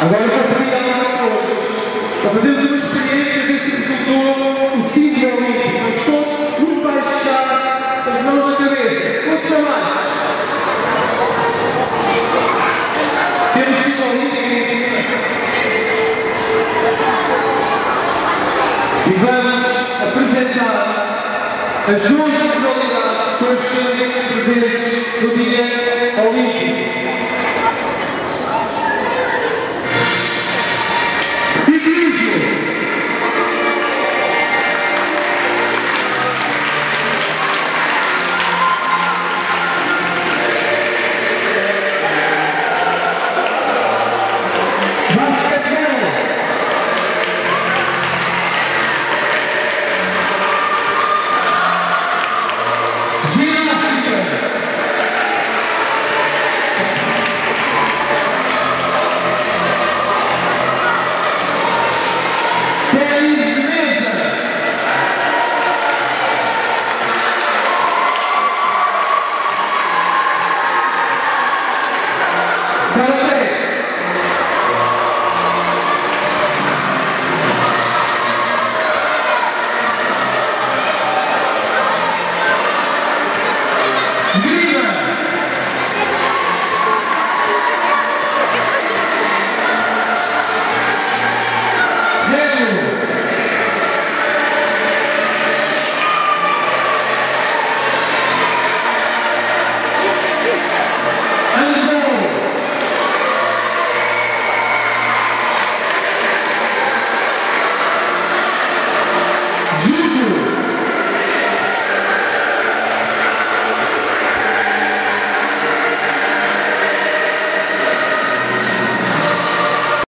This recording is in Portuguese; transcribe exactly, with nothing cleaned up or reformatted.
Agora vou pedir a todos para fazermos uma experiência de se resultou o símbolo olímpico. Vamos todos nos baixar as mãos na cabeça. Todos para baixo. Temos símbolo olímpico em cima. E vamos apresentar as doze modalidades que hoje presentes no Dia Olímpico.